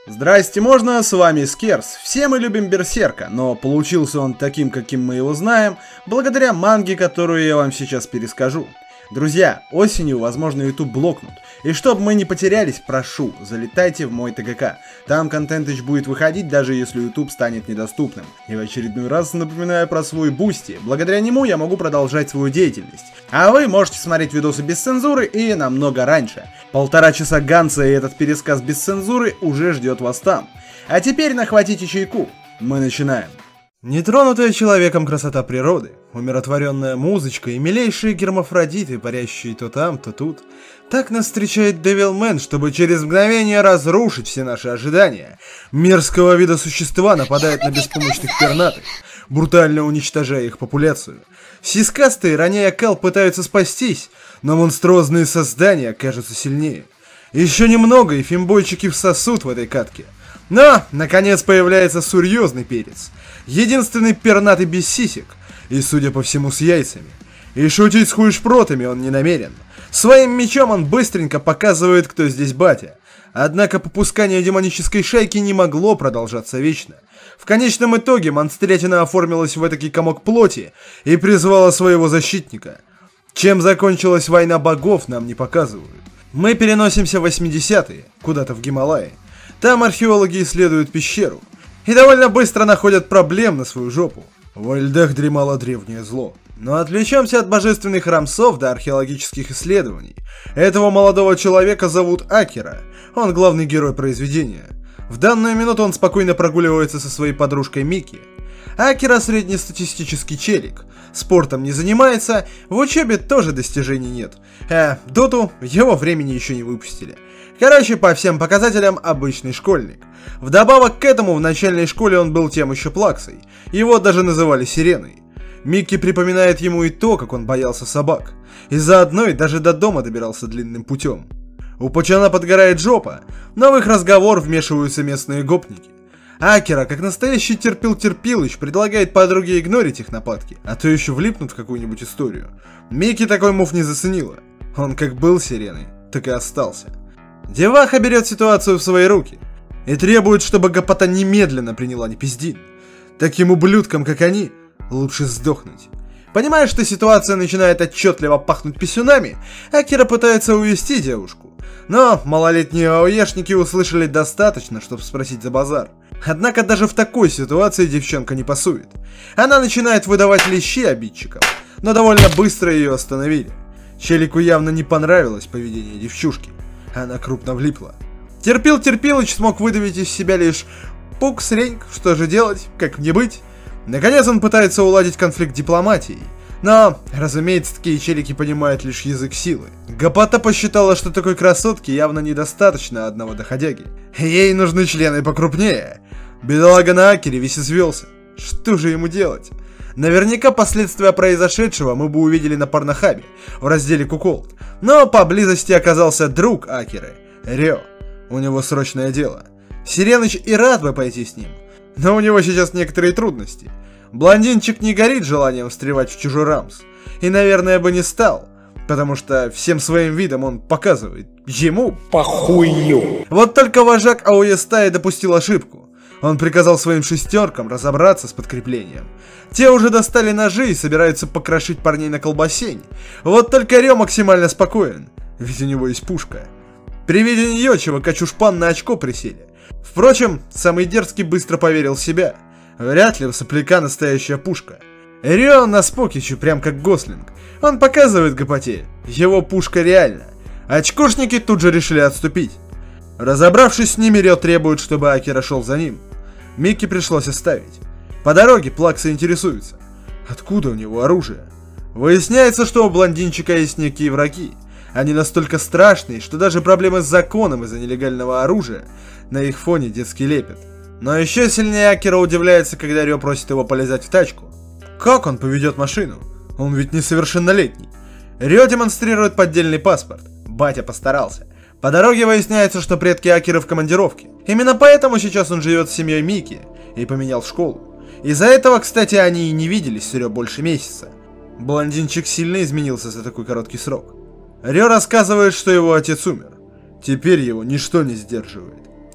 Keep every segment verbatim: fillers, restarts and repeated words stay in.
Здрасте, можно? С вами Скерс. Все мы любим Берсерка, но получился он таким, каким мы его знаем, благодаря манге, которую я вам сейчас перескажу. Друзья, осенью, возможно, YouTube блокнут. И чтобы мы не потерялись, прошу, залетайте в мой ТГК. Там контентыч будет выходить, даже если YouTube станет недоступным. И в очередной раз напоминаю про свой Бусти. Благодаря нему я могу продолжать свою деятельность. А вы можете смотреть видосы без цензуры и намного раньше. Полтора часа Ганса и этот пересказ без цензуры уже ждет вас там. А теперь нахватите чайку. Мы начинаем. Нетронутая человеком красота природы, умиротворенная музычка и милейшие гермафродиты, парящие то там, то тут. Так нас встречает Девилмен, чтобы через мгновение разрушить все наши ожидания. Мерзкого вида существа нападает на беспомощных пернатых, брутально уничтожая их популяцию. Сискастые, роняя кал, пытаются спастись, но монструозные создания кажутся сильнее. Еще немного, и фимбойчики всосут в этой катке. Но, наконец, появляется серьезный перец. Единственный пернатый без сисек, и, судя по всему, с яйцами. И шутить с хуешпротами он не намерен. Своим мечом он быстренько показывает, кто здесь батя. Однако попускание демонической шайки не могло продолжаться вечно. В конечном итоге монстрятина оформилась в этакий комок плоти и призвала своего защитника. Чем закончилась война богов, нам не показывают. Мы переносимся в восьмидесятые, куда-то в Гималаи. Там археологи исследуют пещеру и довольно быстро находят проблем на свою жопу. Во льдах дремало древнее зло. Но отвлечемся от божественных рамсов до археологических исследований. Этого молодого человека зовут Акира. Он главный герой произведения. В данную минуту он спокойно прогуливается со своей подружкой Мики. Акира среднестатистический челик. Спортом не занимается, в учебе тоже достижений нет. А доту его времени еще не выпустили. Короче, по всем показателям обычный школьник. Вдобавок к этому, в начальной школе он был тем еще плаксой. Его даже называли Сиреной. Микки припоминает ему и то, как он боялся собак. И заодно и даже до дома добирался длинным путем. У пацана подгорает жопа, но в их разговор вмешиваются местные гопники. Акира, как настоящий терпил-терпилыч, предлагает подруге игнорить их нападки, а то еще влипнут в какую-нибудь историю. Микки такой мув не заценила. Он как был Сиреной, так и остался. Деваха берет ситуацию в свои руки и требует, чтобы гопота немедленно приняла непиздин. Таким ублюдкам, как они, лучше сдохнуть. Понимая, что ситуация начинает отчетливо пахнуть писюнами, Акира пытается увести девушку. Но малолетние аоешники услышали достаточно, чтобы спросить за базар. Однако даже в такой ситуации девчонка не пасует. Она начинает выдавать лещи обидчикам, но довольно быстро ее остановили. Челику явно не понравилось поведение девчушки. Она крупно влипла. Терпил-терпилыч смог выдавить из себя лишь пук-среньк, что же делать, как мне быть. Наконец он пытается уладить конфликт дипломатией. Но, разумеется, такие челики понимают лишь язык силы. Гопота посчитала, что такой красотке явно недостаточно одного доходяги. Ей нужны члены покрупнее. Бедолага на Акере весь извелся. Что же ему делать? Наверняка последствия произошедшего мы бы увидели на Порнохабе, в разделе Куколд. Но поблизости оказался друг Акеры, Рё. У него срочное дело. Сиреныч и рад бы пойти с ним, но у него сейчас некоторые трудности. Блондинчик не горит желанием встревать в чужой рамс. И, наверное, бы не стал, потому что всем своим видом он показывает ему похую. Вот только вожак АОЕ стаи допустил ошибку. Он приказал своим шестеркам разобраться с подкреплением. Те уже достали ножи и собираются покрошить парней на колбасень. Вот только Рё максимально спокоен, ведь у него есть пушка. При виде нее чувак-чушпан на очко присели. Впрочем, самый дерзкий быстро поверил в себя. Вряд ли у сопляка настоящая пушка. Рё на спокичу, прям как Гослинг. Он показывает гопоте, его пушка реальна. Очкошники тут же решили отступить. Разобравшись с ними, Рё требует, чтобы Акира шел за ним. Микки пришлось оставить. По дороге плаксы интересуются, откуда у него оружие. Выясняется, что у блондинчика есть некие враги. Они настолько страшные, что даже проблемы с законом из-за нелегального оружия на их фоне детский лепет. Но еще сильнее Акира удивляется, когда Рё просит его полезать в тачку. Как он поведет машину? Он ведь несовершеннолетний. Рё демонстрирует поддельный паспорт. Батя постарался. По дороге выясняется, что предки Акиры в командировке. Именно поэтому сейчас он живет с семьей Мики и поменял школу. Из-за этого, кстати, они и не виделись с Рё больше месяца. Блондинчик сильно изменился за такой короткий срок. Рё рассказывает, что его отец умер. Теперь его ничто не сдерживает.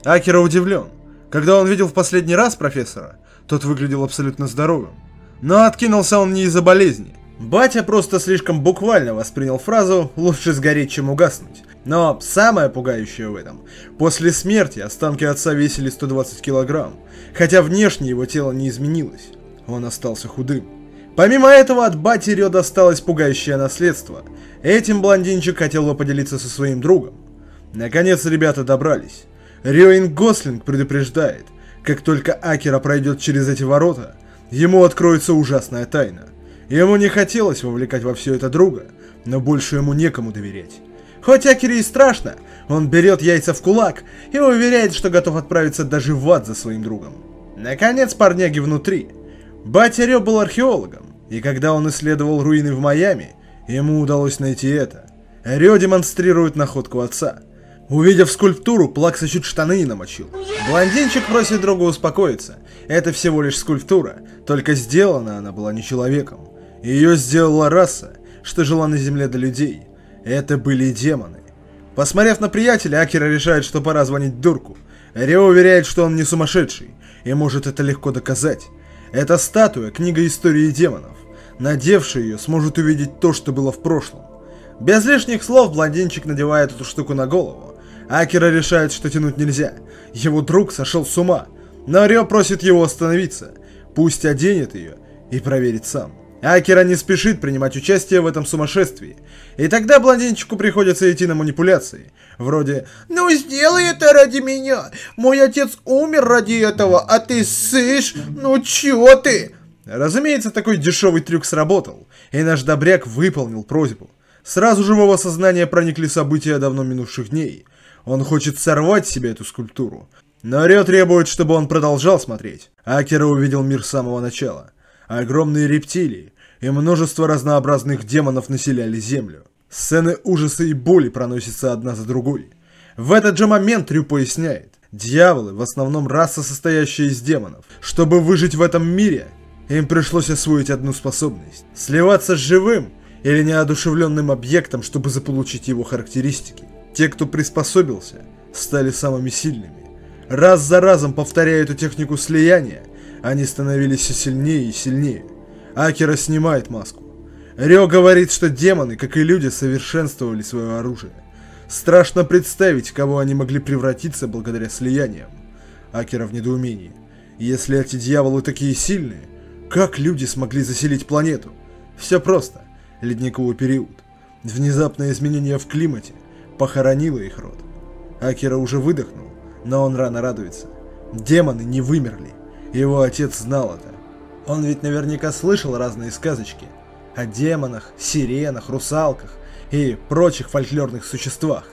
Акира удивлен. Когда он видел в последний раз профессора, тот выглядел абсолютно здоровым. Но откинулся он не из-за болезни. Батя просто слишком буквально воспринял фразу «лучше сгореть, чем угаснуть». Но самое пугающее в этом, после смерти останки отца весили сто двадцать килограмм, хотя внешне его тело не изменилось, он остался худым. Помимо этого от бати Рё досталось пугающее наследство, этим блондинчик хотел бы поделиться со своим другом. Наконец ребята добрались. Рёин Гослинг предупреждает, как только Акира пройдет через эти ворота, ему откроется ужасная тайна. Ему не хотелось вовлекать во все это друга, но больше ему некому доверять. Хоть Акире и страшно, он берет яйца в кулак и уверяет, что готов отправиться даже в ад за своим другом. Наконец парняги внутри. Батя Рё был археологом, и когда он исследовал руины в Майами, ему удалось найти это. Рё демонстрирует находку отца. Увидев скульптуру, Плакса чуть штаны не намочил. Блондинчик просит друга успокоиться. Это всего лишь скульптура, только сделана она была не человеком. Ее сделала раса, что жила на земле до людей. Это были демоны. Посмотрев на приятеля, Акира решает, что пора звонить Дурку. Рё уверяет, что он не сумасшедший, и может это легко доказать. Это статуя, книга истории демонов. Надевший ее сможет увидеть то, что было в прошлом. Без лишних слов блондинчик надевает эту штуку на голову. Акира решает, что тянуть нельзя. Его друг сошел с ума. Но Рё просит его остановиться. Пусть оденет ее и проверит сам. Акира не спешит принимать участие в этом сумасшествии. И тогда блондинчику приходится идти на манипуляции. Вроде «Ну сделай это ради меня! Мой отец умер ради этого, а ты ссышь! Ну чё ты?» Разумеется, такой дешевый трюк сработал, и наш добряк выполнил просьбу. Сразу же в его сознание проникли события давно минувших дней. Он хочет сорвать себе эту скульптуру. Но Рё требует, чтобы он продолжал смотреть. Акира увидел мир с самого начала. Огромные рептилии и множество разнообразных демонов населяли землю. Сцены ужаса и боли проносятся одна за другой. В этот же момент Рю поясняет. Дьяволы, в основном раса, состоящая из демонов. Чтобы выжить в этом мире, им пришлось освоить одну способность. Сливаться с живым или неодушевленным объектом, чтобы заполучить его характеристики. Те, кто приспособился, стали самыми сильными. Раз за разом повторяя эту технику слияния, они становились все сильнее и сильнее. Акира снимает маску. Рё говорит, что демоны, как и люди, совершенствовали свое оружие. Страшно представить, кого они могли превратиться благодаря слияниям. Акира в недоумении. Если эти дьяволы такие сильные, как люди смогли заселить планету? Все просто. Ледниковый период. Внезапное изменение в климате похоронило их род. Акира уже выдохнул, но он рано радуется. Демоны не вымерли. Его отец знал это. Он ведь наверняка слышал разные сказочки о демонах, сиренах, русалках и прочих фольклорных существах.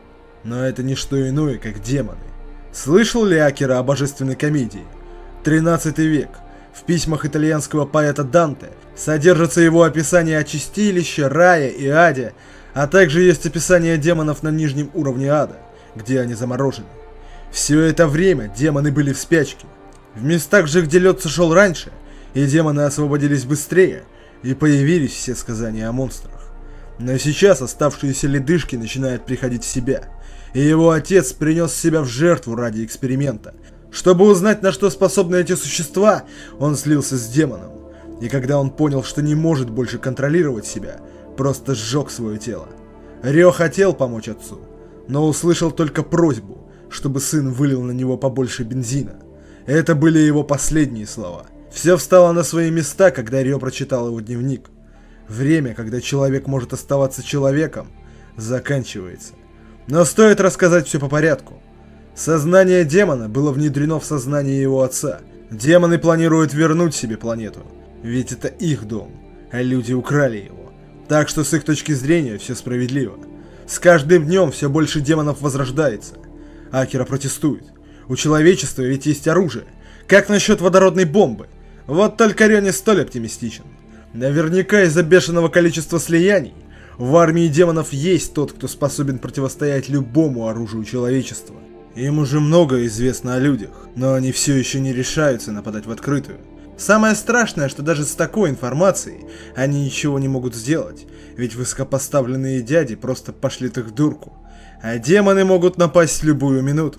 Но это не что иное, как демоны. Слышал ли Акира о божественной комедии? тринадцатый век. В письмах итальянского поэта Данте содержится его описание о чистилище, рае и аде, а также есть описание демонов на нижнем уровне ада, где они заморожены. Все это время демоны были в спячке. В местах же, где лед сошел раньше, и демоны освободились быстрее, и появились все сказания о монстрах. Но сейчас оставшиеся ледышки начинают приходить в себя, и его отец принес себя в жертву ради эксперимента. Чтобы узнать, на что способны эти существа, он слился с демоном. И когда он понял, что не может больше контролировать себя, просто сжег свое тело. Рё хотел помочь отцу, но услышал только просьбу, чтобы сын вылил на него побольше бензина. Это были его последние слова. Все встало на свои места, когда Рё прочитал его дневник. Время, когда человек может оставаться человеком, заканчивается. Но стоит рассказать все по порядку. Сознание демона было внедрено в сознание его отца. Демоны планируют вернуть себе планету, ведь это их дом, а люди украли его. Так что с их точки зрения все справедливо. С каждым днем все больше демонов возрождается. Акира протестует. У человечества ведь есть оружие. Как насчет водородной бомбы? Вот только Рё не столь оптимистичен. Наверняка из-за бешеного количества слияний в армии демонов есть тот, кто способен противостоять любому оружию человечества. Им уже многое известно о людях, но они все еще не решаются нападать в открытую. Самое страшное, что даже с такой информацией они ничего не могут сделать, ведь высокопоставленные дяди просто пошлют их в дурку. А демоны могут напасть в любую минуту.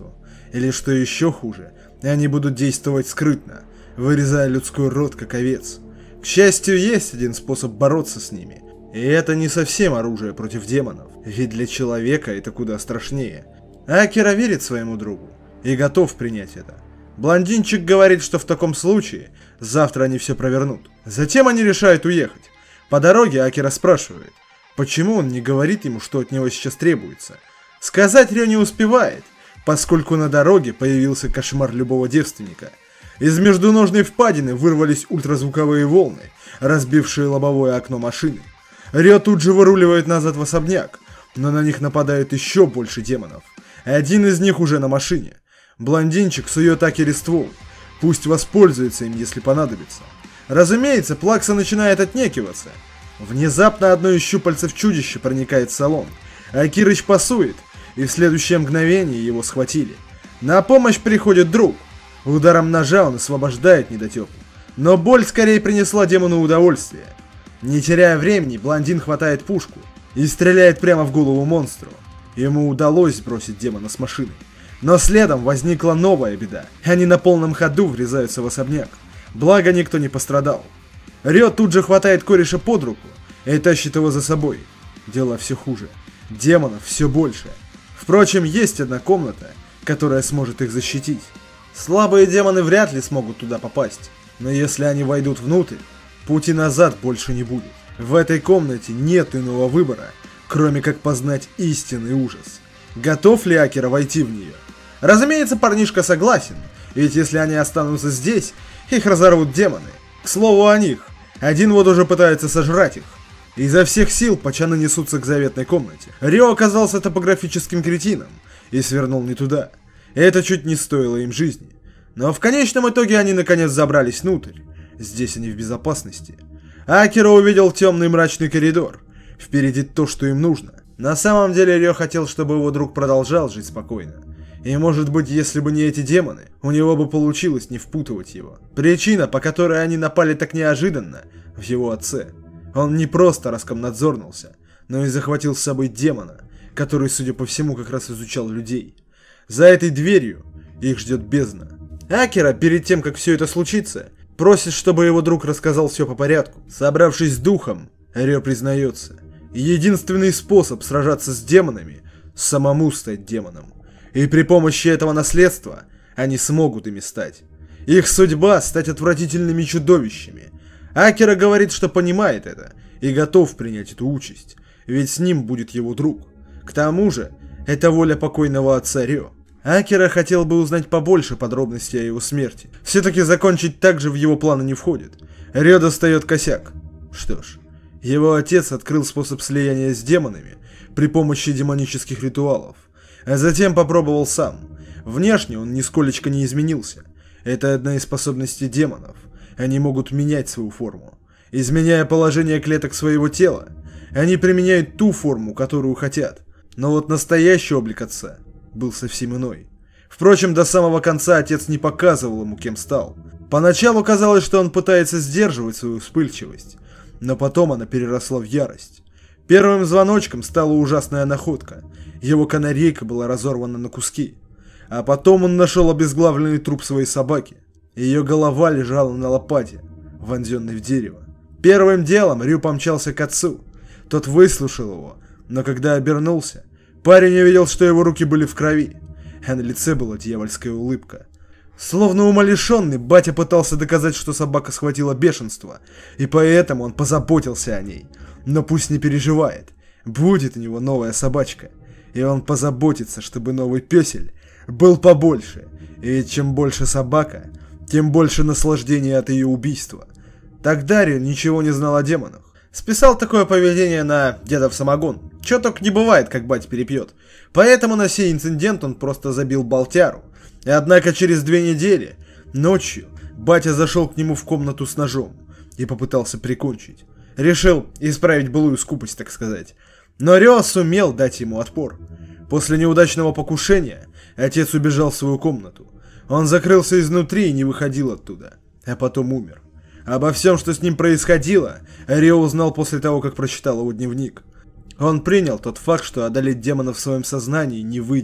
Или что еще хуже, они будут действовать скрытно, вырезая людской род как овец. К счастью, есть один способ бороться с ними. И это не совсем оружие против демонов, ведь для человека это куда страшнее. Акира верит своему другу и готов принять это. Блондинчик говорит, что в таком случае завтра они все провернут. Затем они решают уехать. По дороге Акира спрашивает, почему он не говорит ему, что от него сейчас требуется. Сказать Рё не успевает, поскольку на дороге появился кошмар любого девственника. Из междуножной впадины вырвались ультразвуковые волны, разбившие лобовое окно машины. Рё тут же выруливает назад в особняк, но на них нападают еще больше демонов. Один из них уже на машине. Блондинчик сует Акире ствол. Пусть воспользуется им, если понадобится. Разумеется, Плакса начинает отнекиваться. Внезапно одно из щупальцев чудища проникает в салон. Акирыч пасует, и в следующее мгновение его схватили. На помощь приходит друг. Ударом ножа он освобождает недотепу. Но боль скорее принесла демону удовольствие. Не теряя времени, блондин хватает пушку и стреляет прямо в голову монстру. Ему удалось сбросить демона с машины. Но следом возникла новая беда. Они на полном ходу врезаются в особняк. Благо никто не пострадал. Рё тут же хватает кореша под руку и тащит его за собой. Дело все хуже. Демонов все больше. Впрочем, есть одна комната, которая сможет их защитить. Слабые демоны вряд ли смогут туда попасть. Но если они войдут внутрь, пути назад больше не будет. В этой комнате нет иного выбора, кроме как познать истинный ужас. Готов ли Акира войти в нее? Разумеется, парнишка согласен, ведь если они останутся здесь, их разорвут демоны. К слову о них, один вот уже пытается сожрать их. Изо всех сил пачаны несутся к заветной комнате. Рё оказался топографическим кретином и свернул не туда. Это чуть не стоило им жизни. Но в конечном итоге они наконец забрались внутрь. Здесь они в безопасности. Акира увидел темный мрачный коридор. Впереди то, что им нужно. На самом деле Рё хотел, чтобы его друг продолжал жить спокойно. И может быть, если бы не эти демоны, у него бы получилось не впутывать его. Причина, по которой они напали так неожиданно, в его отце. Он не просто раскомнадзорнулся, но и захватил с собой демона, который, судя по всему, как раз изучал людей. За этой дверью их ждет бездна. Акира, перед тем, как все это случится, просит, чтобы его друг рассказал все по порядку. Собравшись с духом, Рё признается. Единственный способ сражаться с демонами – самому стать демоном. И при помощи этого наследства они смогут ими стать. Их судьба – стать отвратительными чудовищами. Акира говорит, что понимает это и готов принять эту участь, ведь с ним будет его друг. К тому же, это воля покойного отца Рё. Акира хотел бы узнать побольше подробностей о его смерти. Все-таки закончить так же в его планы не входит. Рё достает косяк. Что ж, его отец открыл способ слияния с демонами при помощи демонических ритуалов, а затем попробовал сам. Внешне он нисколечко не изменился. Это одна из способностей демонов. Они могут менять свою форму. Изменяя положение клеток своего тела, они применяют ту форму, которую хотят. Но вот настоящий облик отца был совсем иной. Впрочем, до самого конца отец не показывал ему, кем стал. Поначалу казалось, что он пытается сдерживать свою вспыльчивость, но потом она переросла в ярость. Первым звоночком стала ужасная находка. Его канарейка была разорвана на куски. А потом он нашел обезглавленный труп своей собаки. Ее голова лежала на лопате, вонзенной в дерево. Первым делом Рю помчался к отцу. Тот выслушал его, но когда обернулся, парень увидел, что его руки были в крови, а на лице была дьявольская улыбка. Словно умалишенный, батя пытался доказать, что собака схватила бешенство, и поэтому он позаботился о ней. Но пусть не переживает, будет у него новая собачка, и он позаботится, чтобы новый пёсель был побольше, и чем больше собака, тем больше наслаждения от ее убийства. Тогда Рю ничего не знал о демонах. Списал такое поведение на дедов самогон. Чё только не бывает, как батя перепьет. Поэтому на сей инцидент он просто забил болтяру. Однако через две недели, ночью, батя зашел к нему в комнату с ножом и попытался прикончить. Решил исправить былую скупость, так сказать. Но Рё сумел дать ему отпор. После неудачного покушения отец убежал в свою комнату. Он закрылся изнутри и не выходил оттуда, а потом умер. Обо всем, что с ним происходило, Рё узнал после того, как прочитал его дневник. Он принял тот факт, что одолеть демона в своем сознании не выйдет.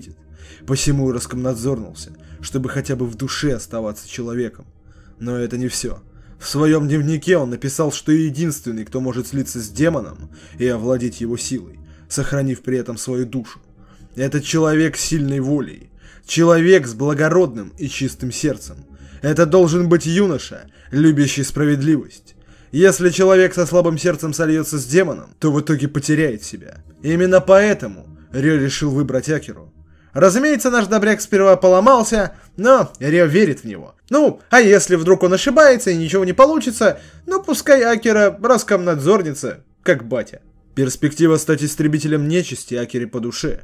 посему и раскомнадзорнулся, чтобы хотя бы в душе оставаться человеком. Но это не все. В своем дневнике он написал, что единственный, кто может слиться с демоном и овладеть его силой, сохранив при этом свою душу, это человек с сильной волей, человек с благородным и чистым сердцем. Это должен быть юноша, любящий справедливость. Если человек со слабым сердцем сольется с демоном, то в итоге потеряет себя. Именно поэтому Рё решил выбрать Акеру. Разумеется, наш добряк сперва поломался, но Рё верит в него. Ну, а если вдруг он ошибается и ничего не получится, ну пускай Акера раскомнадзорница, как батя. Перспектива стать истребителем нечисти Акере по душе.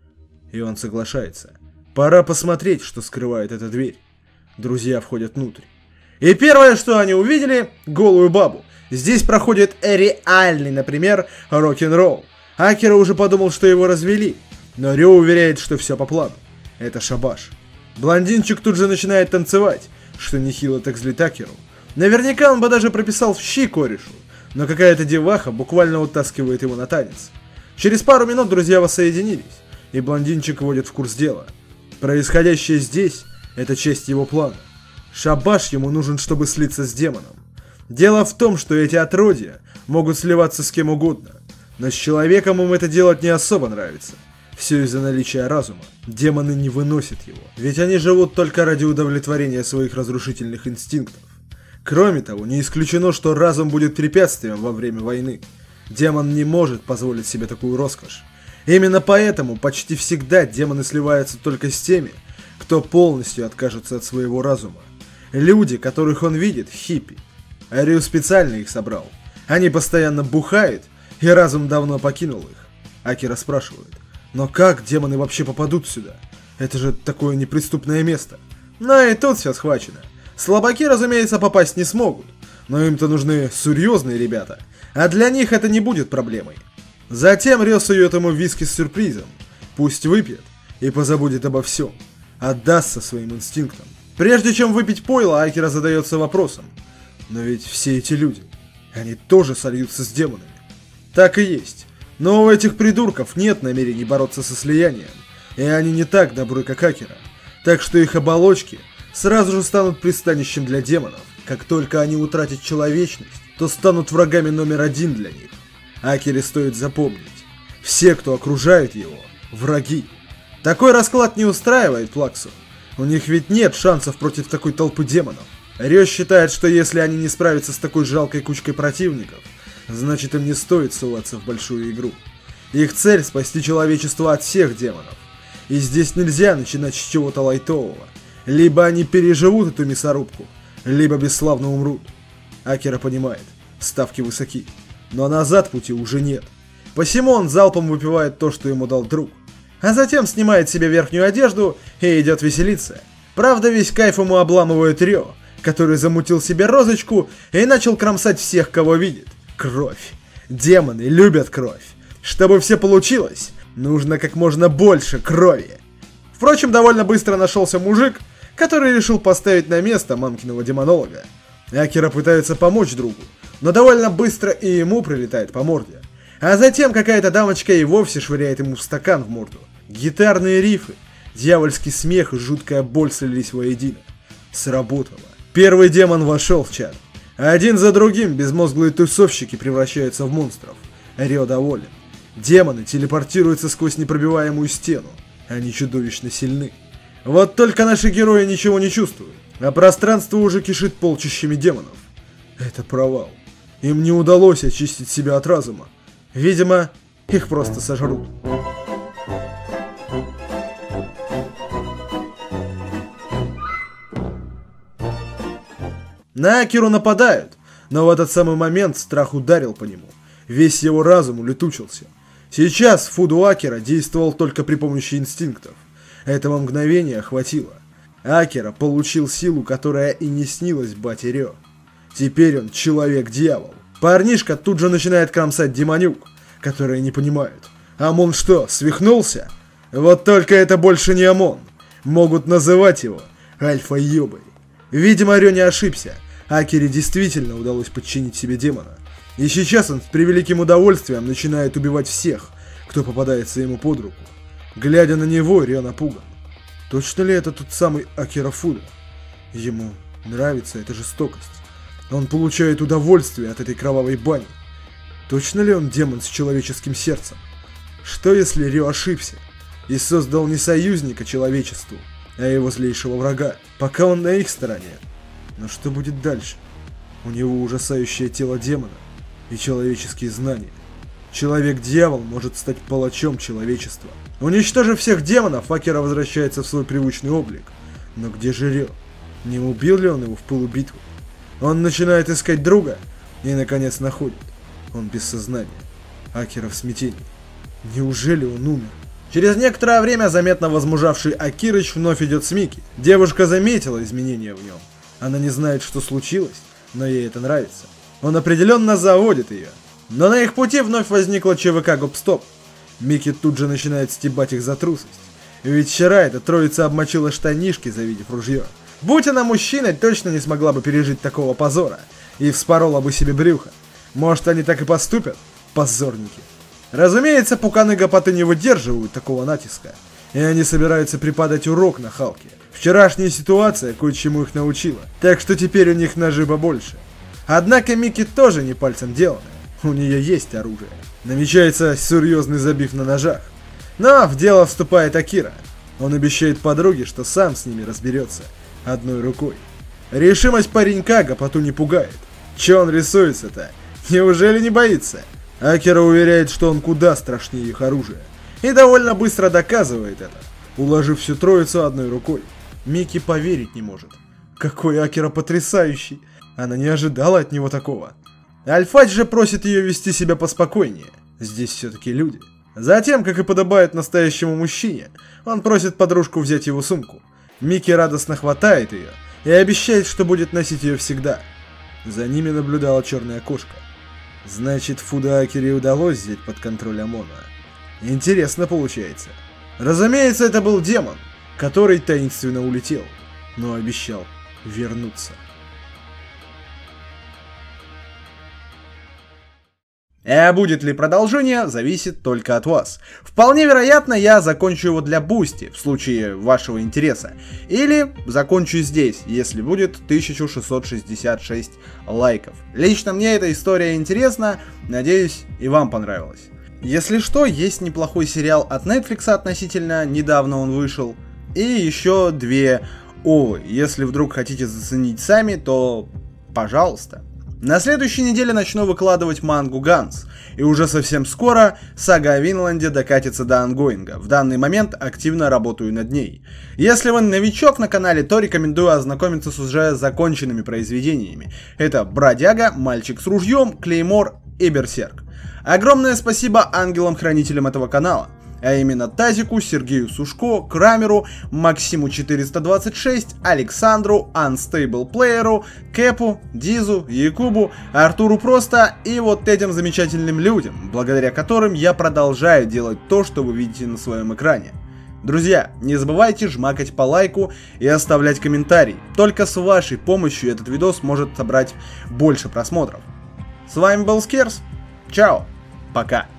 И он соглашается. Пора посмотреть, что скрывает эта дверь. Друзья входят внутрь. И первое, что они увидели, голую бабу. Здесь проходит реальный, например, рок-н-ролл. Акера уже подумал, что его развели, но Рё уверяет, что все по плану. Это шабаш. Блондинчик тут же начинает танцевать, что нехило так злит Акеру. Наверняка он бы даже прописал в щи корешу, но какая-то деваха буквально утаскивает его на танец. Через пару минут друзья воссоединились, и блондинчик вводит в курс дела. Происходящее здесь – это часть его плана. Шабаш ему нужен, чтобы слиться с демоном. Дело в том, что эти отродья могут сливаться с кем угодно, но с человеком им это делать не особо нравится. Все из-за наличия разума. Демоны не выносят его, ведь они живут только ради удовлетворения своих разрушительных инстинктов. Кроме того, не исключено, что разум будет препятствием во время войны. Демон не может позволить себе такую роскошь. Именно поэтому почти всегда демоны сливаются только с теми, кто полностью откажется от своего разума. Люди, которых он видит, хиппи. Рю специально их собрал. Они постоянно бухают, и разум давно покинул их. Акера спрашивает, но как демоны вообще попадут сюда? Это же такое неприступное место. Но и тут все схвачено. Слабаки, разумеется, попасть не смогут, но им-то нужны серьезные ребята, а для них это не будет проблемой. Затем Рё сует ему виски с сюрпризом. Пусть выпьет и позабудет обо всем. Отдастся своим инстинктам. Прежде чем выпить пойло, Акера задается вопросом. Но ведь все эти люди, они тоже сольются с демонами. Так и есть. Но у этих придурков нет намерений бороться со слиянием. И они не так добры, как Акера. Так что их оболочки сразу же станут пристанищем для демонов. Как только они утратят человечность, то станут врагами номер один для них. Акере стоит запомнить. Все, кто окружает его, враги. Такой расклад не устраивает Плаксу. У них ведь нет шансов против такой толпы демонов. Рё считает, что если они не справятся с такой жалкой кучкой противников, значит им не стоит суваться в большую игру. Их цель — спасти человечество от всех демонов. И здесь нельзя начинать с чего-то лайтового. Либо они переживут эту мясорубку, либо бесславно умрут. Акера понимает, ставки высоки, но назад пути уже нет. Посему он залпом выпивает то, что ему дал друг. А затем снимает себе верхнюю одежду и идет веселиться. Правда, весь кайф ему обламывает Рё, который замутил себе розочку и начал кромсать всех, кого видит. Кровь. Демоны любят кровь. Чтобы все получилось, нужно как можно больше крови. Впрочем, довольно быстро нашелся мужик, который решил поставить на место мамкиного демонолога. Акера пытается помочь другу, но довольно быстро и ему прилетает по морде. А затем какая-то дамочка и вовсе швыряет ему в стакан в морду. Гитарные рифы, дьявольский смех и жуткая боль слились воедино. Сработало. Первый демон вошел в чат. Один за другим безмозглые тусовщики превращаются в монстров. Рё доволен. Демоны телепортируются сквозь непробиваемую стену. Они чудовищно сильны. Вот только наши герои ничего не чувствуют, а пространство уже кишит полчищами демонов. Это провал. Им не удалось очистить себя от разума. Видимо, их просто сожрут. На Акеру нападают, но в этот самый момент страх ударил по нему. Весь его разум улетучился. Сейчас Фуду Акера действовал только при помощи инстинктов. Этого мгновения хватило. Акера получил силу, которая и не снилась бате Рё. Теперь он человек-дьявол. Парнишка тут же начинает кромсать демонюк, которые не понимают. Амон что, свихнулся? Вот только это больше не Амон. Могут называть его Альфа-ёбой. Видимо, Рё не ошибся. Акере действительно удалось подчинить себе демона. И сейчас он с превеликим удовольствием начинает убивать всех, кто попадается ему под руку. Глядя на него, Рё напуган. Точно ли это тот самый Акира Фуда? Ему нравится эта жестокость. Он получает удовольствие от этой кровавой бани. Точно ли он демон с человеческим сердцем? Что если Рё ошибся и создал не союзника человечеству, а его злейшего врага, пока он на их стороне? Но что будет дальше? У него ужасающее тело демона и человеческие знания. Человек-дьявол может стать палачом человечества. Уничтожив всех демонов, Акира возвращается в свой привычный облик. Но где же Рё? Не убил ли он его в пылу битвы? Он начинает искать друга и, наконец, находит. Он без сознания. Акира в смятении. Неужели он умер? Через некоторое время заметно возмужавший Акирыч вновь идет с Мики. Девушка заметила изменения в нем. Она не знает, что случилось, но ей это нравится. Он определенно заводит ее. Но на их пути вновь возникла ЧВК Гоп-Стоп. Мики тут же начинает стебать их за трусость. Ведь вчера эта троица обмочила штанишки, завидев ружье. Будь она мужчиной, точно не смогла бы пережить такого позора. И вспорола бы себе брюхо. Может, они так и поступят? Позорники. Разумеется, пуканы Гопоты не выдерживают такого натиска. И они собираются преподать урок на Халке. Вчерашняя ситуация кое-чему их научила. Так что теперь у них нажиба больше. Однако Мики тоже не пальцем деланная. У нее есть оружие. Намечается серьезный забив на ножах. Но в дело вступает Акира. Он обещает подруге, что сам с ними разберется. Одной рукой. Решимость паренька Гопоту не пугает. Че он рисуется-то? Неужели не боится? Акира уверяет, что он куда страшнее их оружия. И довольно быстро доказывает это, уложив всю троицу одной рукой. Мики поверить не может. Какой Акира потрясающий. Она не ожидала от него такого. Альфач же просит ее вести себя поспокойнее. Здесь все-таки люди. Затем, как и подобает настоящему мужчине, он просит подружку взять его сумку. Мики радостно хватает ее и обещает, что будет носить ее всегда. За ними наблюдала черная кошка. Значит, Фуда Акире удалось взять под контроль Омона. Интересно получается. Разумеется, это был демон, который таинственно улетел, но обещал вернуться. А будет ли продолжение, зависит только от вас. Вполне вероятно, я закончу его для Бусти, в случае вашего интереса. Или закончу здесь, если будет тысяча шестьсот шестьдесят шесть лайков. Лично мне эта история интересна, надеюсь, и вам понравилось. Если что, есть неплохой сериал от Netflix, относительно недавно он вышел. И еще две овы. Если вдруг хотите заценить сами, то пожалуйста. На следующей неделе начну выкладывать мангу Ганс, и уже совсем скоро сага о Винланде докатится до ангоинга. В данный момент активно работаю над ней. Если вы новичок на канале, то рекомендую ознакомиться с уже законченными произведениями. Это Бродяга, Мальчик с ружьем, Клеймор и Берсерк. Огромное спасибо ангелам-хранителям этого канала. А именно Тазику, Сергею Сушко, Крамеру, Максиму четыреста двадцать шесть, Александру, Unstable Player'у, Кэпу, Дизу, Якубу, Артуру Просто и вот этим замечательным людям, благодаря которым я продолжаю делать то, что вы видите на своем экране. Друзья, не забывайте жмакать по лайку и оставлять комментарий. Только с вашей помощью этот видос может собрать больше просмотров. С вами был Скерс. Чао. Пока.